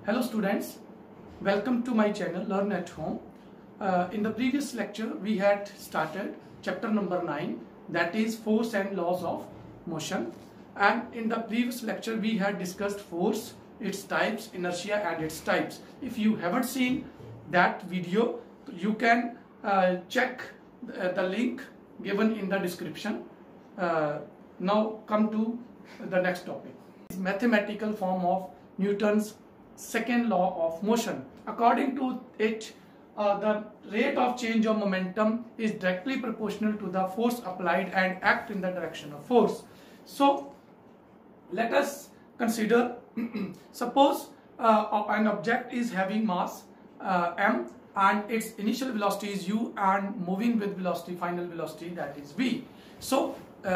Hello students, welcome to my channel Learn at Home. In the previous lecture we had started chapter number 9, that is force and laws of motion, and in the previous lecture we had discussed force, its types, inertia and its types. If you haven't seen that video, you can check the link given in the description. Now come to the next topic. Mathematical form of Newton's second law of motion. According to it, the rate of change of momentum is directly proportional to the force applied and act in the direction of force. So let us consider suppose an object is having mass m and its initial velocity is u and moving with velocity, final velocity, that is v. So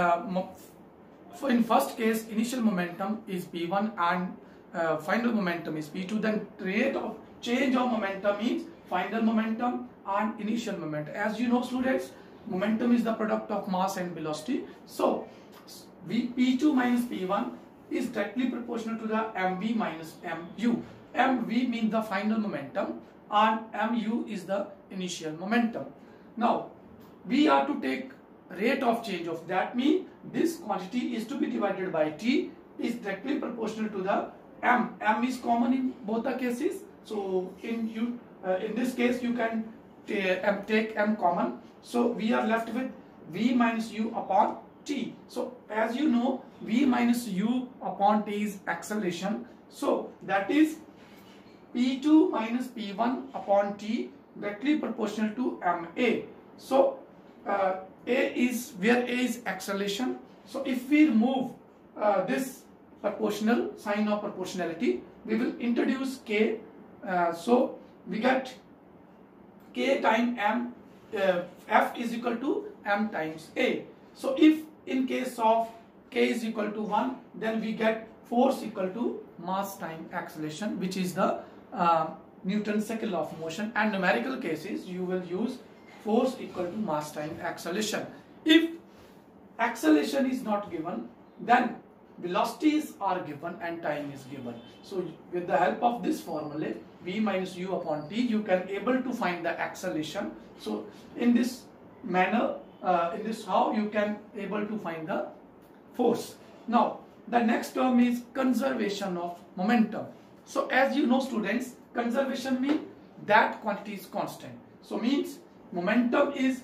in first case initial momentum is p1 and final momentum is p2, then rate of change of momentum means final momentum and initial momentum. As you know students, momentum is the product of mass and velocity. So p2 minus p1 is directly proportional to the mv minus mu. mv means the final momentum and mu is the initial momentum. Now we are to take rate of change of that, means this quantity is to be divided by t is directly proportional to the m. M is common in both the cases, so in this case you can take m common, so we are left with v minus u upon t. So as you know, v minus u upon t is acceleration, so that is p2 minus p1 upon t directly proportional to ma. So a is where a is acceleration, so if we remove this proportional sign of proportionality, we will introduce k, so we get k times m, f is equal to m times a. So if in case of k is equal to 1, then we get force equal to mass times acceleration, which is the Newton's second law of motion, and numerical cases you will use force equal to mass times acceleration. If acceleration is not given, then velocities are given and time is given. So with the help of this formula v minus u upon t, you can able to find the acceleration. So in this manner, in this how you can able to find the force. Now the next term is conservation of momentum. So as you know students, conservation means that quantity is constant. So means momentum is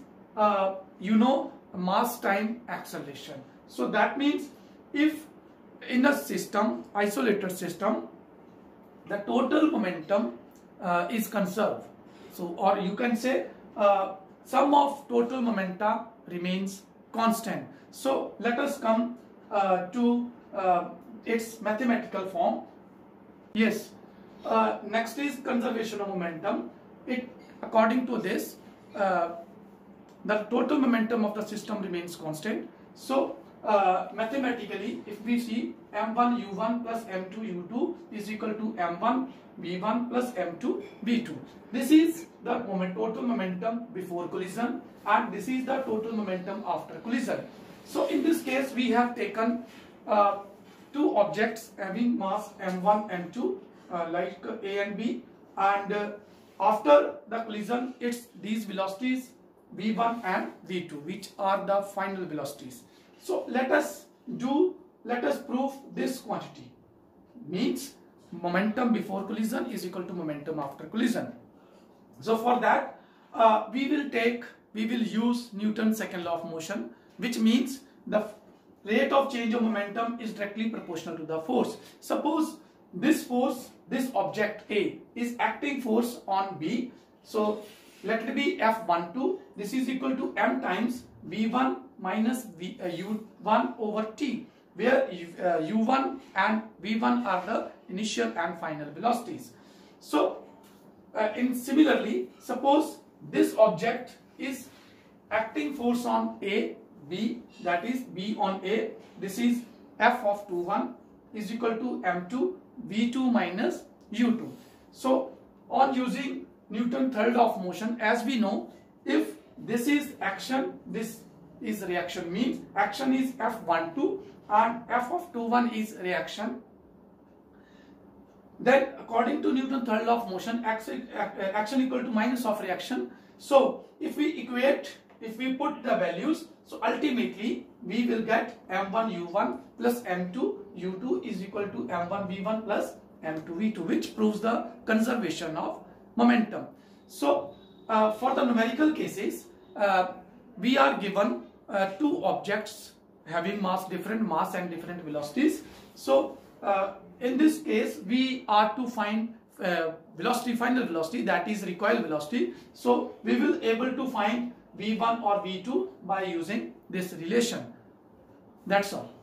mass time acceleration. So that means if in a system, isolated system, the total momentum is conserved. So or you can say sum of total momenta remains constant. So let us come to its mathematical form. Yes, next is conservation of momentum. It according to this, the total momentum of the system remains constant. So mathematically, if we see m1 u1 plus m2 u2 is equal to m1 v1 plus m2 v2. This is the total momentum before collision, and this is the total momentum after collision. So in this case we have taken two objects having mass m1 m2 like a and b, and after the collision it's these velocities v1 and v2, which are the final velocities. So let us prove this quantity, means momentum before collision is equal to momentum after collision. So for that we will use Newton's second law of motion, which means the rate of change of momentum is directly proportional to the force. Suppose this force, this object A is acting force on B, so let it be F12. This is equal to m times v1 minus u1 over t, where u1 and v1 are the initial and final velocities. So similarly, suppose this object is acting force on A, B, that is B on A. This is F of 21 is equal to m2 v2 minus u2. So on using Newton's third law of motion, as we know, if this is action, this is reaction, means action is F12 and F of 21 is reaction. Then according to Newton's third law of motion, action equal to minus of reaction. So if we put the values, so ultimately we will get m1u1 plus m2u2 is equal to m1v1 plus m2v2, which proves the conservation of momentum. So for the numerical cases, we are given two objects having different mass and different velocities. So in this case, we are to find final velocity, that is recoil velocity. So we will able to find v1 or v2 by using this relation. That's all.